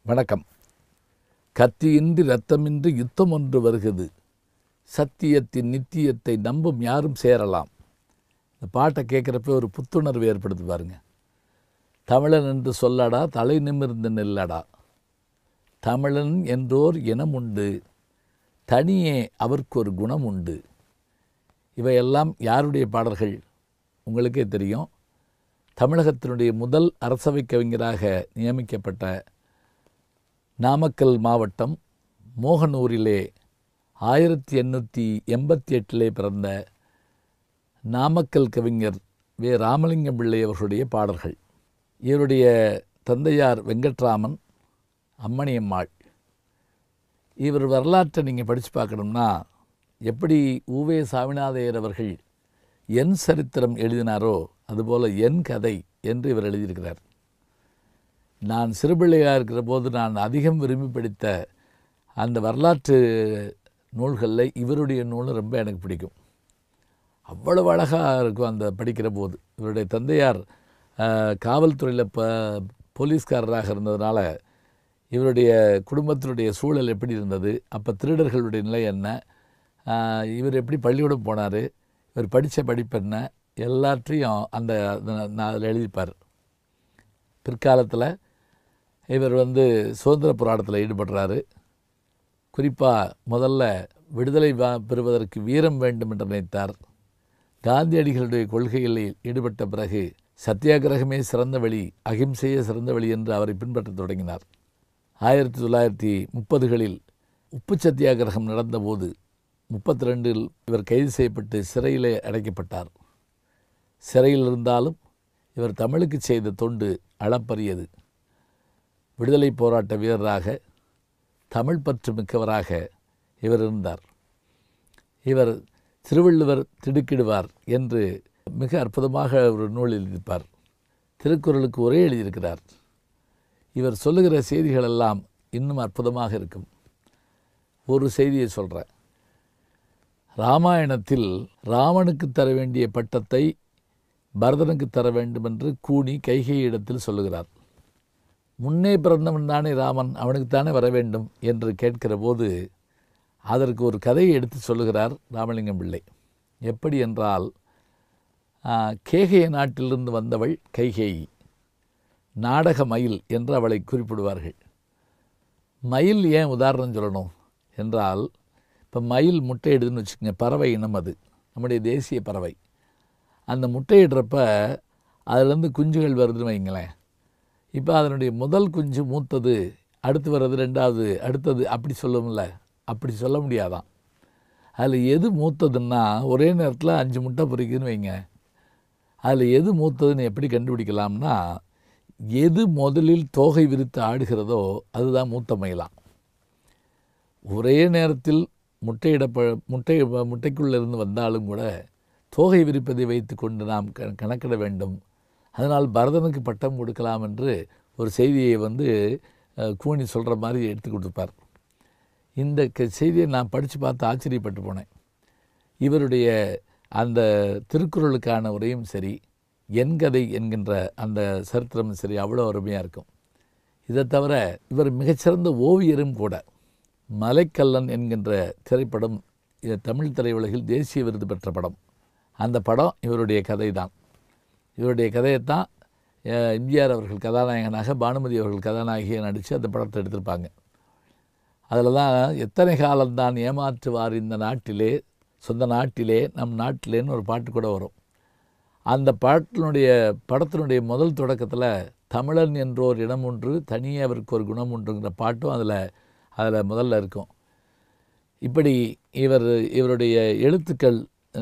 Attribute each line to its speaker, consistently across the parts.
Speaker 1: வணக்கம். கத்தியின்றி இரத்தமின்றி யுத்தம் ஒன்று வருகிறது, சத்தியத்தின் நித்தியத்தை நம்பும் யாரும் சேரலாம். இந்த பாட்டை கேட்குறப்ப ஒரு புத்துணர்வு ஏற்படுத்தி பாருங்க. தமிழன் என்று சொல்லடா, தலை நிமிர்ந்து நெல்லடா. தமிழன் என்றோர் இனம் உண்டு, தனியே அவருக்கு ஒரு குணம் உண்டு. இவையெல்லாம் யாருடைய பாடல்கள் உங்களுக்கே தெரியும். தமிழகத்தினுடைய முதல் அரசவை கவிஞராக நியமிக்கப்பட்ட நாமக்கல் மாவட்டம் மோகனூரிலே 1888 பிறந்த நாமக்கல் கவிஞர் வே. ராமலிங்கம் பிள்ளை அவர்களுடைய பாடல்கள். இவருடைய தந்தையார் வெங்கட்ராமன், அம்மணியம்மாள். இவர் வரலாற்றை நீங்கள் படித்து பார்க்கணும்னா, எப்படி உவே சாமிநாதையர் அவர்கள் என் சரித்திரம் எழுதினாரோ அதுபோல் என் கதை என்று இவர் எழுதியிருக்கிறார். நான் சிறுபிள்ளையாக இருக்கிற போது நான் அதிகம் விரும்பி படித்த அந்த வரலாற்று நூல்களில் இவருடைய நூலும் ரொம்ப எனக்கு பிடிக்கும். அவ்வளவு அழகாக இருக்கும் அந்த படிக்கிற போது. இவருடைய தந்தையார் காவல்துறையில் போலீஸ்காரராக இருந்ததுனால இவருடைய குடும்பத்தினுடைய சூழல் எப்படி இருந்தது, அப்போ திருடர்களுடைய நிலை என்ன, இவர் எப்படி பள்ளிக்கூடம் போனார், இவர் படித்த படிப்பு என்ன, எல்லாற்றையும் நான் அதில் எழுதிப்பார். பிற்காலத்தில் இவர் சுதந்திர போராட்டத்தில் ஈடுபடுறாரு. குறிப்பாக முதல்ல விடுதலை பெறுவதற்கு வீரம் வேண்டும் என்று நினைத்தார். காந்தியடிகளுடைய கொள்கைகளில் ஈடுபட்ட பிறகு சத்தியாகிரகமே சிறந்த வழி, அகிம்சையே சிறந்த வழி என்று அவரை பின்பற்றத் தொடங்கினார். 1930களில் உப்பு சத்தியாகிரகம் நடந்தபோது 32 இவர் கைது செய்யப்பட்டு சிறையிலே அடைக்கப்பட்டார். சிறையில் இருந்தாலும் இவர் தமிழுக்கு செய்த தொண்டு அளப்பரியது. விடுதலை போராட்ட வீரராக, தமிழ் பற்று மிக்கவராக இவர் இருந்தார். இவர் திருவள்ளுவர் திடுக்கிடுவார் என்று மிக அற்புதமாக ஒரு நூல் எழுதியிருப்பார். திருக்குறளுக்கு உரை எழுதியிருக்கிறார். இவர் சொல்லுகிற செய்திகளெல்லாம் இன்னும் அற்புதமாக இருக்கும். ஒரு செய்தியை சொல்கிறேன். ராமாயணத்தில் ராமனுக்கு தர வேண்டிய பட்டத்தை பரதனுக்கு தர வேண்டும் என்று கூனி கைகேயிடத்தில் சொல்லுகிறார். முன்னே பிறந்தவன் தானே ராமன், அவனுக்கு தானே வர வேண்டும் என்று கேட்கிற போது அதற்கு ஒரு கதையை எடுத்து சொல்லுகிறார் ராமலிங்கம் பிள்ளை. எப்படி என்றால், கேகய நாட்டிலிருந்து வந்தவள் கைகேயி, நாடக மயில் என்று அவளை குறிப்பிடுவார்கள். மயில் ஏன் உதாரணம் சொல்லணும் என்றால், இப்போ மயில் முட்டையிடுதுன்னு வச்சுக்கோங்க, பறவை இனம், அது நம்முடைய தேசிய பறவை. அந்த முட்டையிடுறப்ப அதுலேருந்து குஞ்சுகள் வருதுன்னு வைங்களேன். இப்போ அதனுடைய முதல் குஞ்சு மூத்தது, அடுத்து வர்றது ரெண்டாவது, அடுத்தது, அப்படி சொல்லும்ல, அப்படி சொல்ல முடியாதான். அதில் எது மூத்ததுன்னா, ஒரே நேரத்தில் 5 முட்டை பொரிக்குதுன்னு வைங்க. அதில் எது மூத்ததுன்னு எப்படி கண்டுபிடிக்கலாம்னா, எது முதலில் தோகை விரித்து ஆடுகிறதோ அதுதான் மூத்த மயிலாம். ஒரே நேரத்தில் முட்டைக்குள்ளிருந்து வந்தாலும் கூட தோகை விரிப்பதை வைத்து கொண்டு நாம் கணக்கிட வேண்டும். அதனால் பரதனுக்கு பட்டம் கொடுக்கலாம் என்று ஒரு செய்தியை கூனி சொல்கிற மாதிரி எடுத்து கொடுத்துருப்பார். இந்த செய்தியை நான் படித்து பார்த்து ஆச்சரியப்பட்டு போனேன். இவருடைய அந்த திருக்குறளுக்கான உரையும் சரி, என் கதை என்கின்ற அந்த சரித்திரமும் சரி, அவ்வளோ அருமையாக இருக்கும். இதை தவிர இவர் மிகச்சிறந்த ஓவியரும் கூட. மலைக்கல்லன் என்கின்ற திரைப்படம் தமிழ் திரையுலகில் தேசிய விருது பெற்ற படம். அந்த படம் இவருடைய கதை தான். இவருடைய கதையைத்தான் எம்ஜிஆர் அவர்கள் கதாநாயகனாக, பானுமதி அவர்கள் கதாநாயகியை நடித்து அந்த படத்தை எடுத்திருப்பாங்க. அதில் தான் எத்தனை காலம்தான் ஏமாற்றுவார் இந்த நாட்டிலே, சொந்த நாட்டிலே, நம் நாட்டிலேன்னு ஒரு பாட்டு கூட வரும். அந்த படத்தினுடைய முதல் தொடக்கத்தில் தமிழன் என்றோர் இடம் ஒன்று, தனியே அவருக்கு ஒரு குணம் ஒன்றுங்கிற பாட்டும் அதில் முதல்ல இருக்கும். இப்படி இவருடைய எழுத்துக்கள்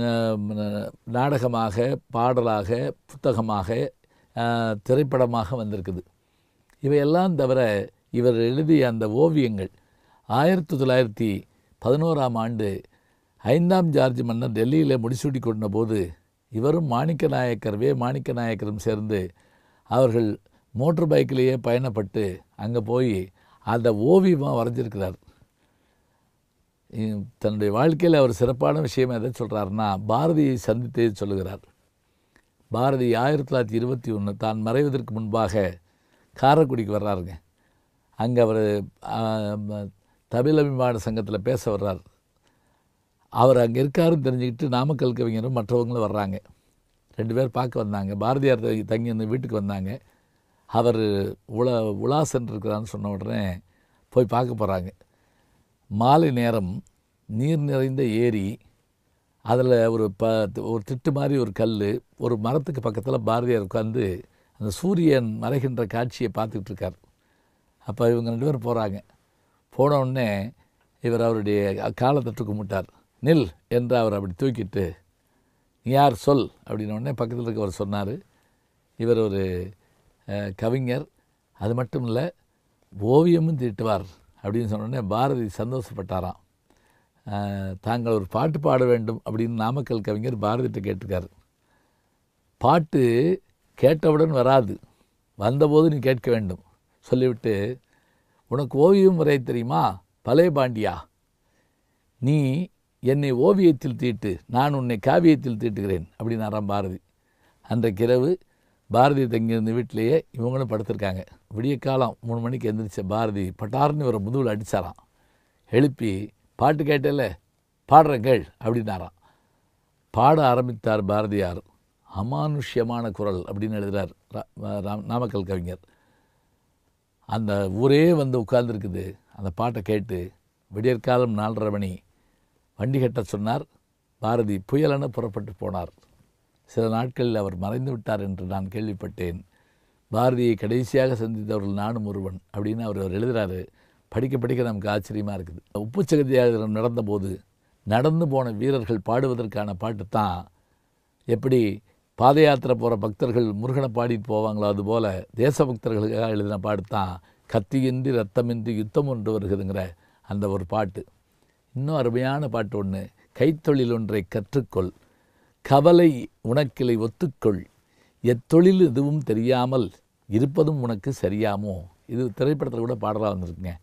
Speaker 1: நாடகமாக, பாடலாக, புத்தகமாக, திரைப்படமாக வந்திருக்குது. இவையெல்லாம் தவிர இவர் எழுதிய அந்த ஓவியங்கள் 1911ஆம் ஆண்டு 5ஆம் ஜார்ஜ் மன்னர் டெல்லியில் முடிசூட்டி கொண்ட போது இவரும் மாணிக்கநாயக்கரும் சேர்ந்து அவர்கள் மோட்டர் பைக்கிலேயே பயணப்பட்டு அங்கே போய் அந்த ஓவியமாக வரைஞ்சிருக்கிறார். தன்னுடைய வாழ்க்கையில் அவர் சிறப்பான விஷயம் எதை சொல்கிறாருன்னா, பாரதியை சந்தித்தே சொல்லுகிறார். பாரதி 1921 தான் மறைவதற்கு முன்பாக காரைக்குடிக்கு வர்றாருங்க. அங்கே அவர் தமிழ் அபிமான சங்கத்தில் பேச வர்றார். அவர் அங்கே இருக்காருன்னு தெரிஞ்சுக்கிட்டு நாமக்கல் கவிஞரும் மற்றவங்களும் வர்றாங்க. 2 பேர் பார்க்க வந்தாங்க. பாரதியார் தங்கி வந்து வீட்டுக்கு வந்தாங்க. அவர் உலா சென்றிருக்கிறான்னு சொன்ன உடனே போய் பார்க்க போகிறாங்க. மாலை நேரம், நீர் நிறைந்த ஏரி, அதில் ஒரு திட்டு மாதிரி ஒரு கல், ஒரு மரத்துக்கு பக்கத்தில் பாரதியார் உட்காந்து அந்த சூரியன் மறைகின்ற காட்சியை பார்த்துக்கிட்டு இருக்கார். அப்போ இவங்க 2 பேரும் போகிறாங்க. போனவுடனே இவர் அவருடைய காலை தட்டு கும்பிட்டார். நில் என்று அவர் அப்படி தூக்கிட்டு, நீ யார் சொல் அப்படின்னோடனே பக்கத்தில் இருக்கவர் சொன்னார், இவர் ஒரு கவிஞர், அது மட்டும் இல்லை ஓவியமும் தீட்டுவார் அப்படின்னு சொன்னோடனே பாரதி சந்தோஷப்பட்டாராம். தாங்கள் ஒரு பாட்டு பாட வேண்டும் அப்படின்னு நாமக்கல் கவிஞர் பாரதிகிட்ட கேட்டிருக்காரு. பாட்டு கேட்டவுடன் வராது, வந்தபோது நீ கேட்க வேண்டும். சொல்லிவிட்டு, உனக்கு ஓவியம் வரைய தெரியுமா பலே பாண்டியா, நீ என்னை ஓவியத்தில் தீட்டு, நான் உன்னை காவியத்தில் தீட்டுகிறேன் அப்படின்னாராம் பாரதி. அன்றைக்கிரவு பாரதி தங்கியிருந்த வீட்டிலேயே இவங்களும் படுத்திருக்காங்க. விடிய காலம் 3 மணிக்கு எழுந்திரிச்ச பாரதி பட்டார்னு இவரை முதுகில் அடித்தாராம். எழுப்பி, பாட்டு கேட்டல, பாடுறேன் கேள் அப்படின்னாராம். பாட ஆரம்பித்தார் பாரதியார். அமானுஷ்யமான குரல் அப்படின்னு எழுதுகிறார் நாமக்கல் கவிஞர். அந்த ஊரே வந்து உட்கார்ந்துருக்குது அந்த பாட்டை கேட்டு. விடியற்காலம் 4:30 மணி. வண்டி கட்ட சொன்னார். பாரதி புயலென புறப்பட்டு போனார். சில நாட்களில் அவர் மறைந்து விட்டார் என்று நான் கேள்விப்பட்டேன். பாரதியை கடைசியாக சந்தித்தவர்கள் நானும் ஒருவன் அப்படின்னு அவர் எழுதுகிறாரு. படிக்க படிக்க நமக்கு ஆச்சரியமாக இருக்குது. உப்பு சகத்தியாகிரம் நடந்தபோது நடந்து போன வீரர்கள் பாடுவதற்கான பாட்டு தான். எப்படி பாத யாத்திரை போகிற பக்தர்கள் முருகனை பாடிட்டு போவாங்களோ அதுபோல் தேசபக்தர்களுக்காக எழுதின பாட்டு தான் கத்தியின்றி ரத்தமின்றி யுத்தம் ஒன்று வருகிறதுங்கிற அந்த ஒரு பாட்டு. இன்னும் அருமையான பாட்டு ஒன்று, கைத்தொழில் ஒன்றை கற்றுக்கொள், கவலை உனக்கிளை ஒத்துக்கொள், எத்தொழில் எதுவும் தெரியாமல் இருப்பதும் உனக்கு சரியாமோ. இது திரைப்படத்தில் கூட பாடலாக வந்திருக்குங்க.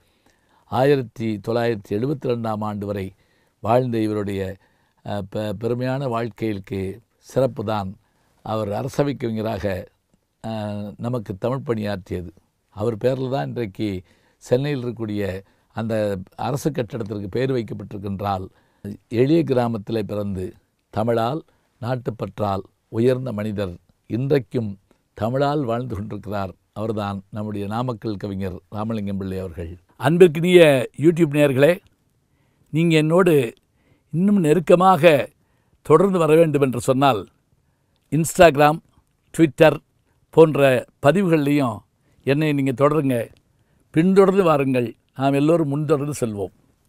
Speaker 1: 1972ஆம் ஆண்டு வரை வாழ்ந்த இவருடைய பெருமையான வாழ்க்கைக்கு சிறப்பு தான் அவர் அரசவை கவிஞராக நமக்கு தமிழ் பணியாற்றியது. அவர் பேரில் தான் இன்றைக்கு சென்னையில் இருக்கக்கூடிய அந்த அரசு கட்டடத்திற்கு பெயர் வைக்கப்பட்டிருக்கின்றால். எளிய கிராமத்தில் பிறந்து தமிழால் நாட்டுப்பற்றால் உயர்ந்த மனிதர் இன்றைக்கும் தமிழால் வாழ்ந்து கொண்டிருக்கிறார். அவர்தான் நம்முடைய நாமக்கல் கவிஞர் ராமலிங்கம் பிள்ளை அவர்கள். அன்பிற்கினிய யூடியூப் நேயர்களே, நீங்கள் என்னோடு இன்னும் நெருக்கமாக தொடர்ந்து வர வேண்டும் என்று சொன்னால் இன்ஸ்டாகிராம், ட்விட்டர் போன்ற பதிவுகள்லையும் என்னை நீங்கள் தொடருங்க. பின்தொடர்ந்து வாருங்கள். நாம் எல்லோரும் முன்தொடர்ந்து செல்வோம்.